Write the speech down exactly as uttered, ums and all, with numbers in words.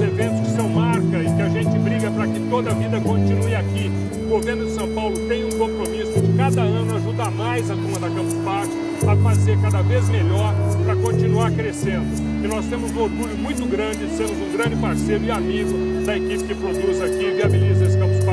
eventos que são marca e que a gente briga para que toda a vida continue aqui. O governo de São Paulo tem um compromisso de cada ano ajudar mais a turma da Campus Party a fazer cada vez melhor para continuar crescendo. E nós temos um orgulho muito grande de sermos um grande parceiro e amigo da equipe que produz aqui e viabiliza esse Campus Party.